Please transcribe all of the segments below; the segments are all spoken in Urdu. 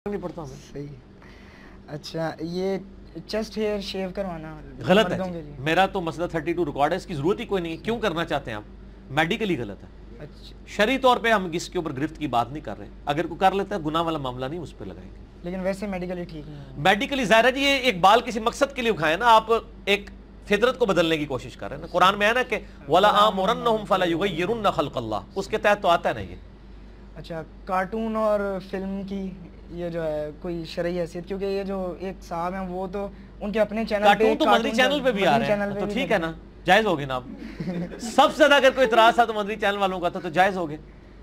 نہیں پڑتا ہوں صحیح۔ اچھا یہ چیسٹ ہیئر شیو کروانا غلط ہے، میرا تو مسئلہ 32 ریکارڈ ہے، اس کی ضرورت ہی کوئی نہیں ہے، کیوں کرنا چاہتے ہیں آپ؟ میڈیکلی غلط ہے، شرعی طور پہ ہم اس کے اوپر گرفت کی بات نہیں کر رہے، اگر کوئی کر لیتا ہے گناہ والا معاملہ نہیں اس پہ لگائیں گے، لیکن ویسے میڈیکلی ٹھیک نہیں، میڈیکلی ظاہر ہے جی یہ ایک بال کسی مقصد کے لیے اٹھائے نا، آپ ایک فطرت کو بدلنے کی کوشش کر رہے ہیں نا، قرآن میں ہے نا کہ وَلَآمُرَنَّهُمْ فَلَيُغَيِّرُنَّ خَلْقَ اللَّهِ، اس کے تحت تو آتا ہے نا یہ۔ اچھا کارٹون اور فلم کی یہ جو ہے کوئی شرعی حیثیت، کیونکہ یہ جو ایک صاحب ہیں وہ تو ان کے اپنے چینل پہ کارٹون تو مدنی چینل پہ بھی آ رہے ہیں تو ٹھیک ہے نا، جائز ہوگی نا، آپ سب سے زیادہ اگر کوئی اعتراض تھا تو مدنی چینل والوں کا تھا تو جائز ہوگے،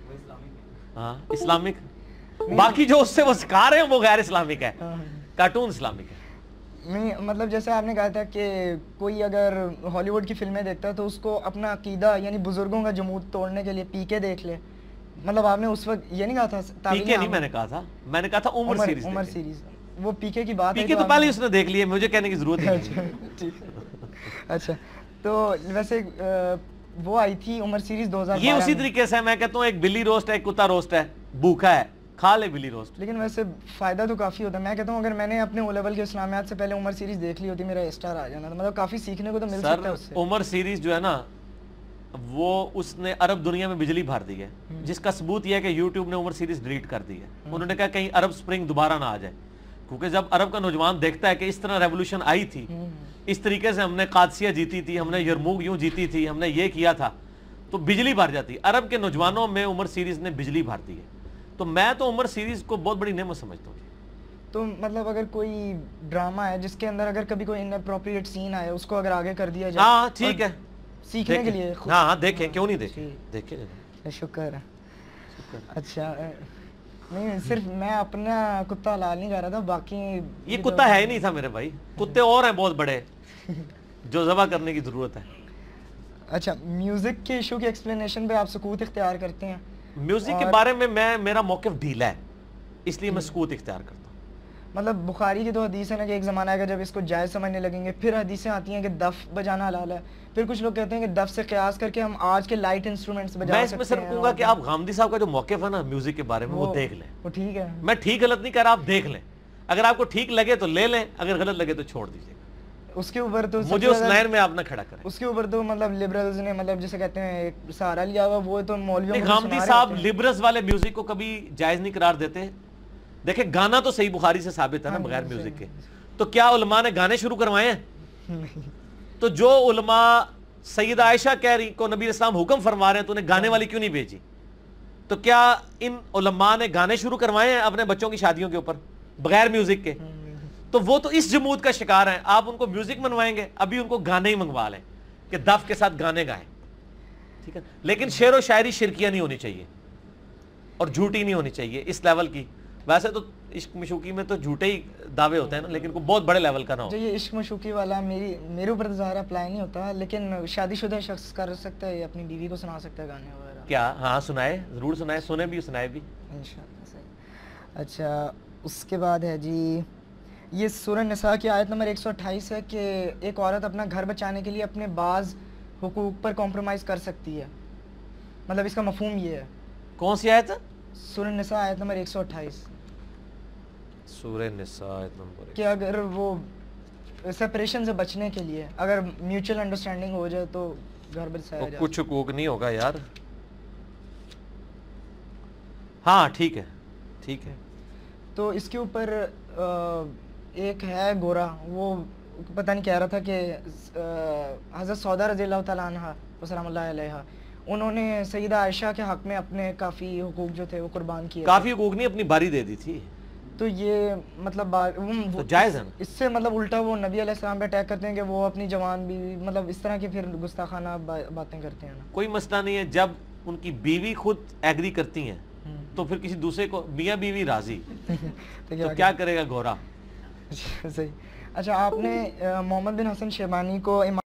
ہاں اسلامک، باقی جو اس سے وہ سکھا رہے ہیں وہ غیر اسلامک ہے، کارٹون اسلامک ہے۔ نہیں مطلب جیسے آپ نے کہا تھا کہ کوئی اگر ہالی ووڈ کی فلمیں دیکھتا ہے تو اس کو اپنا عقیدہ یعنی بزرگوں کا جمود توڑنے کے لیے پی کے دیکھ لے، مطلب آپ نے اس وقت یہ نہیں کہا تھا؟ پی کے نہیں میں نے کہا تھا، میں نے کہا تھا عمر سیریز، وہ پی کے کی بات ہے، پی کے تو پہلے اس نے دیکھ لی ہے، مجھے کہنے کی ضرورت نہیں۔ اچھا تو ویسے وہ آئی تھی عمر سیریز 2012، یہ اسی طریقے سے میں کہتا ہوں ایک بلی روسٹ ہے، ایک کتا روسٹ ہے، بھوکا ہے کھا لے بلی روسٹ، لیکن ویسے فائدہ تو کافی ہوتا ہے، میں کہتا ہوں اگر میں نے اپنے او لیول کے اسلامیات سے پہلے عمر سیریز دیکھ لی ہوتی میرا اسٹار آ جانا، مطلب کافی سیکھنے کو تو مل سکتا ہے اس سے۔ عمر سیریز جو ہے نا وہ اس نے عرب دنیا میں بجلی بھر دی ہے، جس کا ثبوت یہ ہے کہ یوٹیوب نے عمر سیریز ڈیلیٹ کر دی ہے، انہوں نے کہا کہیں عرب سپرنگ دوبارہ نہ آ جائے، کیونکہ جب عرب کا نوجوان دیکھتا ہے کہ اس طرح ریولوشن آئی تھی، اس طریقے سے ہم نے قادسیہ جیتی تھی، ہم نے یرموک یوں جیتی تھی، ہم نے یہ کیا تھا، تو بجلی بھر جاتی ہے، عرب کے نوجوانوں میں عمر سیریز نے بجلی بھر دی ہے، تو میں تو عمر سیریز کو بہت بڑی نعمت سمجھتا ہوں۔ تو مطلب اگر کوئی ڈرامہ ہے جس کے اندر اگر کبھی کوئی اناپروپریٹ سین آئے اس کو اگر آگے کر دیا جائے، ہاں ٹھیک ہے، سیکھنے کے لیے، ہاں دیکھیں، کیوں نہیں دیکھیں، دیکھیں، شکر ہے۔ اچھا نہیں صرف میں اپنا کتا حلال نہیں کر رہا تھا، باقی یہ کتا ہے ہی نہیں تھا میرے بھائی، کتے اور ہیں بہت بڑے جو ذبح کرنے کی ضرورت ہے۔ اچھا میوزک کے ایشو کی ایکسپلینیشن پہ آپ سکوت اختیار کرتے ہیں؟ میوزک کے بارے میں میرا موقف ڈھیلا ہے، اس لیے میں سکوت اختیار کرتا ہوں۔ مطلب بخاری کی تو حدیث ہے نا کہ ایک زمانہ آئے گا جب اس کو جائز سمجھنے لگیں گے، پھر حدیثیں آتی ہیں کہ دف بجانا حلال ہے، پھر کچھ لوگ کہتے ہیں کہ دف سے قیاس کر کے ہم آج کے لائٹ انسٹرومنٹس بجا سکتے ہیں۔ میں اس میں صرف کہوں گا کہ آپ غامدی صاحب کا جو موقف ہے نا میوزک کے بارے میں وہ دیکھ لیں، وہ ٹھیک ہے، میں ٹھیک غلط نہیں کہہ رہا، آپ دیکھ لیں، اگر آپ کو ٹھیک لگے تو لے لیں، اگر غلط لگے تو چھوڑ دیجیے گا، اس کے اوپر تو مجھے اس لائن میں آپ نہ کھڑا کریں۔ اس کے اوپر تو مطلب لبرلز نے مطلب جسے کہتے ہیں ایک سہارا لیا ہوا، وہ تو مولویوں کو غامدی صاحب لبرلز والے میوزک کو کبھی جائز نہیں قرار دیتے، دیکھیں گانا تو صحیح بخاری سے ثابت ہے نا بغیر میوزک کے، تو کیا علماء نے گانے شروع کروائے ہیں؟ تو جو علماء سیدہ عائشہ کہہ رہی کو نبی اسلام حکم فرما رہے ہیں تو انہیں گانے والی کیوں نہیں بھیجی؟ تو کیا ان علماء نے گانے شروع کروائے ہیں اپنے بچوں کی شادیوں کے اوپر بغیر میوزک کے؟ تو وہ تو اس جمود کا شکار ہیں، آپ ان کو میوزک منوائیں گے، ابھی ان کو گانے ہی منگوا لیں کہ دف کے ساتھ گانے گائیں، ٹھیک ہے، لیکن شعر و شاعری شرکیہ نہیں ہونی چاہیے اور جھوٹی نہیں ہونی چاہیے اس لیول کی، ویسے تو عشق مشوقی میں تو جھوٹے ہی دعوے ہوتے ہیں نا، لیکن کوئی بہت بڑے لیول کا نہ ہو۔ جو یہ عشق مشوقی والا میرے اوپر ظاہر اپلائی نہیں ہوتا، لیکن شادی شدہ شخص کر سکتا ہے، اپنی بیوی کو سنا سکتا ہے گانے وغیرہ؟ کیا ہاں سنائے، ضرور سنائے، سنے بھی سنائے بھی انشاءاللہ۔ صحیح۔ اچھا اس کے بعد ہے جی یہ سورہ نساء کی آیت نمبر 128 ہے کہ ایک عورت اپنا گھر بچانے کے لیے اپنے بعض حقوق پر کمپرومائز کر سکتی ہے، مطلب اس کا مفہوم یہ ہے۔ کون سی آیت ہے؟ سورہ نساء آیت نمبر 128، سورہ نساء آیت نمبر، کہ اگر وہ سیپریشن سے بچنے کے لیے اگر میوچل انڈرسٹینڈنگ ہو جائے تو گھر بچایا جائے۔ کچھ حقوق نہیں ہوگا یار، ہاں ٹھیک ہے ٹھیک ہے۔ تو اس کے اوپر ایک ہے گورا، وہ پتہ نہیں کہہ رہا تھا کہ حضرت سودا رضی اللہ تعالیٰ عنہ وسلام اللہ علیہ انہوں نے سیدہ عائشہ کے حق میں اپنے کافی حقوق جو تھے وہ قربان کیے، کافی حقوق نہیں اپنی باری دے دی تھی، تو یہ مطلب تو جائز ہے نا؟ اس سے مطلب الٹا وہ نبی علیہ السلام پہ اٹیک کرتے ہیں کہ وہ اپنی جوان بیوی مطلب اس طرح کی پھر گستاخانہ باتیں کرتے ہیں نا۔ کوئی مسئلہ نہیں ہے، جب ان کی بیوی خود ایگری کرتی ہیں تو پھر کسی دوسرے کو میاں بیوی راضی تو کیا کرے گا گورا؟ صحیح۔ اچھا آپ نے محمد بن حسن شیبانی کو